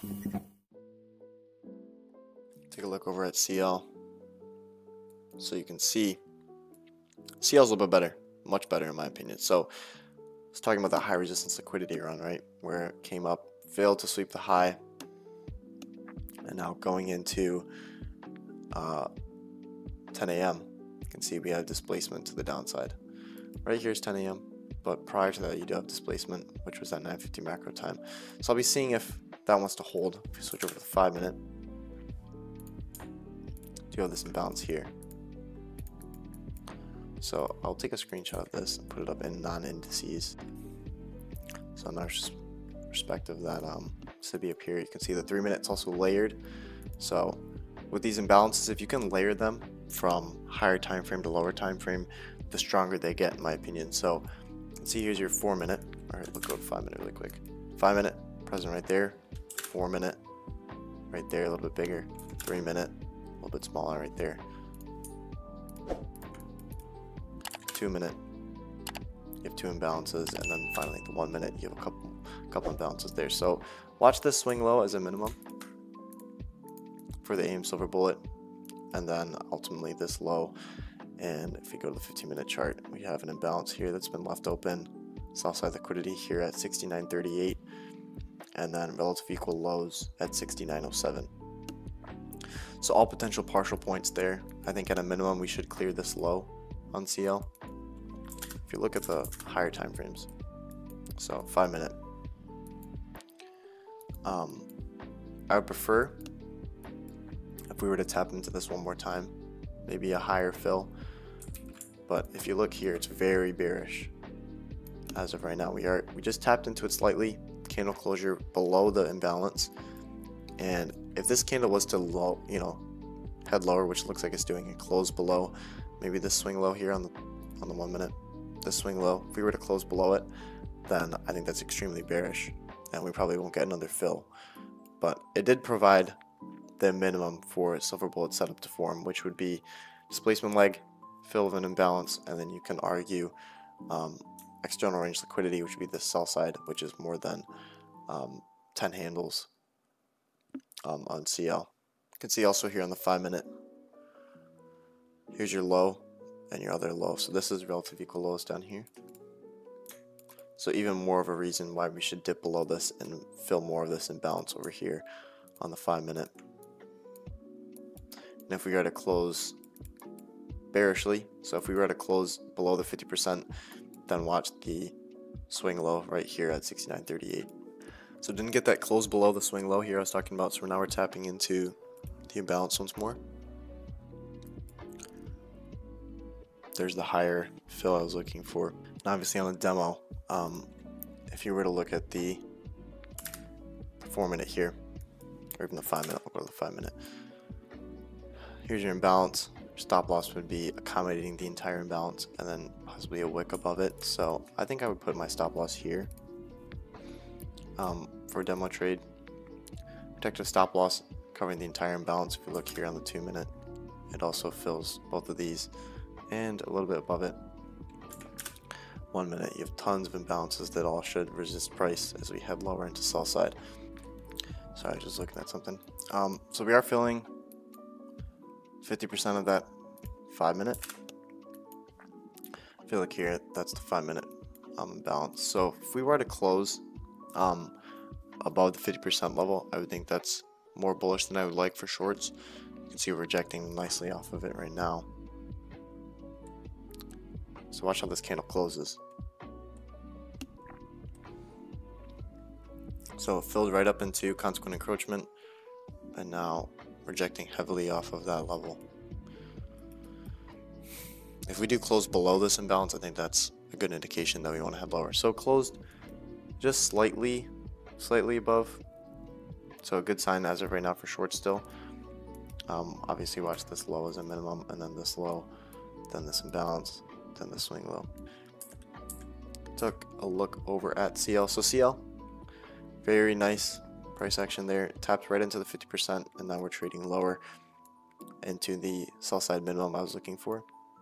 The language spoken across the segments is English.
Take a look over at CL. So you can see CL's a little bit better, much better in my opinion. So it's talking about that high resistance liquidity run, right? Where it came up, failed to sweep the high, and now going into 10 a.m. you can see we have displacement to the downside. Right here is 10 a.m. but prior to that you do have displacement, which was at 9:50 macro time. So I'll be seeing if that wants to hold. If you switch over to the 5-minute, do have this imbalance here. So I'll take a screenshot of this and put it up in non-indices. So in our perspective that SIBI up here, you can see the 3-minute's also layered. So with these imbalances, if you can layer them from higher time frame to lower time frame, the stronger they get in my opinion. So let's see, here's your 4-minute. All right, let's go to 5-minute really quick. 5-minute present right there, 4-minute right there, a little bit bigger, 3-minute a little bit smaller right there, 2-minute you have 2 imbalances, and then finally the 1-minute you have a couple imbalances there. So watch this swing low as a minimum for the AM silver bullet, and then ultimately this low. And if we go to the 15-minute chart, we have an imbalance here that's been left open. South side liquidity here at 69.38, and then relative equal lows at 69.07. So all potential partial points there. I think at a minimum we should clear this low on CL. If you look at the higher time frames, so 5-minute, I would prefer if we were to tap into this one more time, maybe a higher fill. But if you look here, it's very bearish as of right now. We just tapped into it slightly, candle closure below the imbalance, and if this candle was to low, head lower, which looks like it's doing, it close below maybe this swing low here on the 1-minute, this swing low, if we were to close below it, then I think that's extremely bearish and we probably won't get another fill. But it did provide the minimum for silver bullet setup to form, which would be displacement leg, fill of an imbalance, and then you can argue external range liquidity, which would be the sell side, which is more than 10 handles on CL. You can see also here on the 5-minute, here's your low and your other low. So this is relative equal lows down here. So even more of a reason why we should dip below this and fill more of this imbalance over here on the 5-minute. And if we were to close bearishly, so if we were to close below the 50%, then watch the swing low right here at 69.38. So didn't get that close below the swing low here I was talking about, so now we're tapping into the imbalance once more. There's the higher fill I was looking for. And obviously on the demo, if you were to look at the 4-minute here, or even the 5-minute, we'll go to the 5-minute. Here's your imbalance. Stop loss would be accommodating the entire imbalance and then possibly a wick above it. So I think I would put my stop loss here for a demo trade. Protective stop loss covering the entire imbalance. If you look here on the 2-minute, it also fills both of these and a little bit above it. 1-minute, you have tons of imbalances that all should resist price as we head lower into sell side. Sorry, I was just looking at something. So we are filling 50% of that 5-minute. I feel like here that's the 5-minute imbalance. So if we were to close above the 50% level, I would think that's more bullish than I would like for shorts. You can see we're rejecting nicely off of it right now. So watch how this candle closes. So it filled right up into consequent encroachment and now rejecting heavily off of that level. If we do close below this imbalance, I think that's a good indication that we want to head lower. So closed just slightly above. So a good sign as of right now for short still. Obviously watch this low as a minimum, and then this low, then this imbalance, then the swing low. Took a look over at CL. So CL, very nice price action there. It tapped right into the 50%, and now we're trading lower into the sell side minimum I was looking for.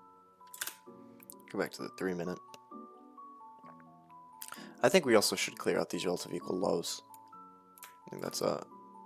Go back to the 3-minute. I think we also should clear out these relative equal lows. I think that's a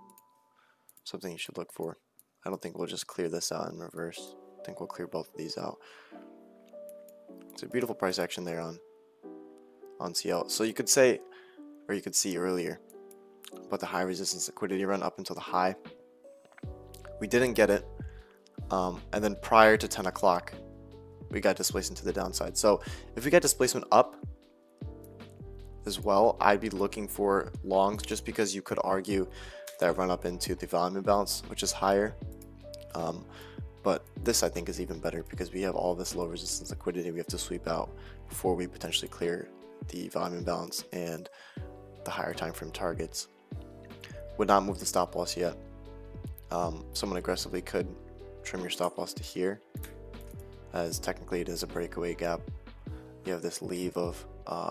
something you should look for. I don't think we'll just clear this out in reverse. I think we'll clear both of these out. It's a beautiful price action there on CL. So you could say, or you could see earlier, about the high resistance liquidity run up until the high. We didn't get it, and then prior to 10 o'clock, we got displaced into the downside. So if we get displacement up as well, I'd be looking for longs, just because you could argue that run up into the volume imbalance, which is higher. But this I think is even better because we have all this low resistance liquidity we have to sweep out before we potentially clear the volume imbalance and the higher time frame targets. Would not move the stop loss yet. Someone aggressively could trim your stop loss to here, as technically it is a breakaway gap. You have this leave of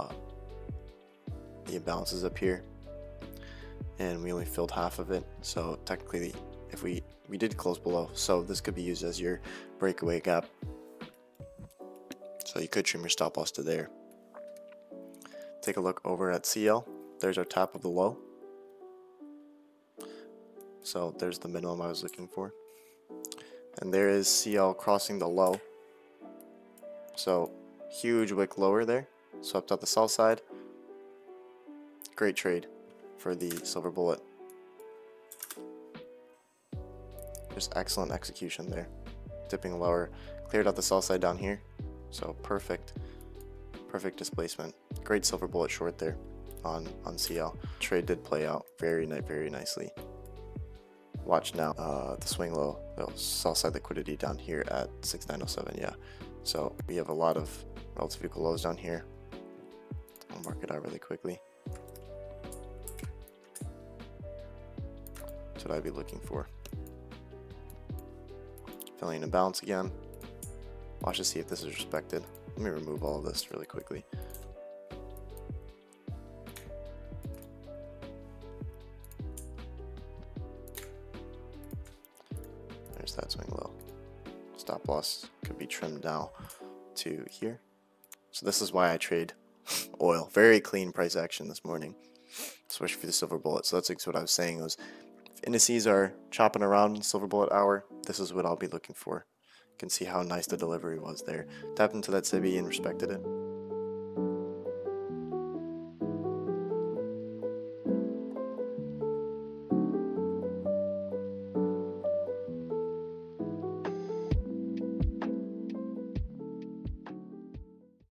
the imbalances up here, and we only filled half of it, so technically if we did close below, so this could be used as your breakaway gap. So you could trim your stop loss to there. Take a look over at CL. There's our top of the low. So there's the minimum I was looking for. And there is CL crossing the low. So huge wick lower there. Swept out the sell side. Great trade for the silver bullet. Just excellent execution there. Dipping lower, cleared out the sell side down here. So perfect displacement. Great silver bullet short there on CL. Trade did play out very nicely. Watch now the swing low, the sell side liquidity down here at 6907. Yeah, so we have a lot of relative equal lows down here. I'll mark it out really quickly. That's what I'd be looking for. Filling in balance again. Watch to see if this is respected. Let me remove all of this really quickly. There's that swing low. Stop loss could be trimmed now to here. So this is why I trade oil. Very clean price action this morning, especially for the silver bullet. So that's what I was saying was, if indices are chopping around in silver bullet hour, this is what I'll be looking for. You can see how nice the delivery was there. Tapped into that SIBI and respected it.